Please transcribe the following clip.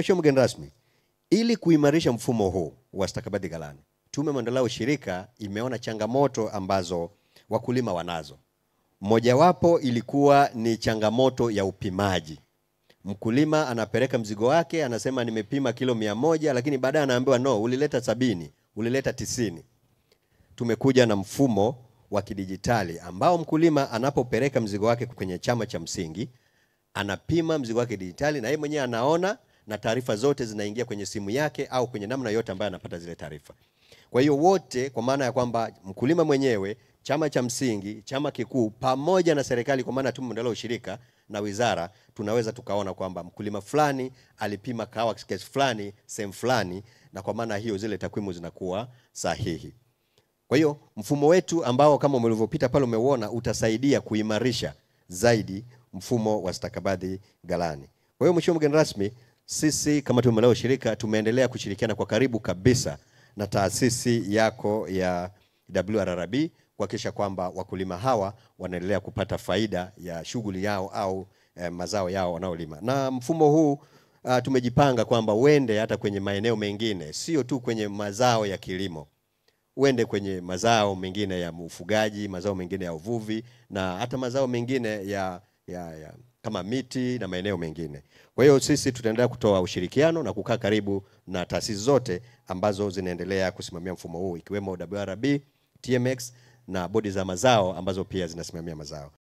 Mheshimiwa mgeni rasmi, ili kuimarisha mfumo huu wa stakabadhi ghalani, Tume Maendeleo Ushirika imeona changamoto ambazo wakulima wanazo. Mojawapo ilikuwa ni changamoto ya upimaji. Mkulima anapeleka mzigo wake, anasema nimepima kilo 100, lakini baadaye anaambiwa no, ulileta 70, ulileta 90. Tumekuja na mfumo wa kidijitali ambao mkulima anapopeleka mzigo wake kwenye chama cha msingi, anapima mzigo wake digitali na yeye mwenyewe anaona, na taarifa zote zinaingia kwenye simu yake au kwenye namna yote ambayo anapata zile taarifa. Kwa hiyo wote, kwa maana ya kwamba mkulima mwenyewe, chama cha msingi, chama kikuu pamoja na serikali, kwa maana Tume Maendeleo Ushirika na wizara, tunaweza tukaona kwamba mkulima fulani alipima kahawa kiasi fulani sehemu fulani, na kwa maana hiyo zile takwimu zinakuwa sahihi. Kwa hiyo mfumo wetu ambao kama mlivyopita pale umeuona utasaidia kuimarisha zaidi mfumo wa stakabadhi ghalani. Kwa hiyo Mheshimiwa mgeni rasmi, sisi kama Tume Maendeleo Ushirika tumeendelea kushirikiana kwa karibu kabisa na taasisi yako ya WRRB kuhakikisha kwamba wakulima hawa wanaendelea kupata faida ya shughuli yao au mazao yao wanaolima. Na mfumo huu tumejipanga kwamba uende hata kwenye maeneo mengine, sio tu kwenye mazao ya kilimo. Uende kwenye mazao mengine ya ufugaji, mazao mengine ya uvuvi, na hata mazao mengine ya kama miti na maeneo mengine. Kwa hiyo sisi tutaendelea kutoa ushirikiano na kukaa karibu na taasisi zote ambazo zinaendelea kusimamia mfumo huu, ikiwemo WRB, TMX na bodi za mazao ambazo pia zinasimamia mazao.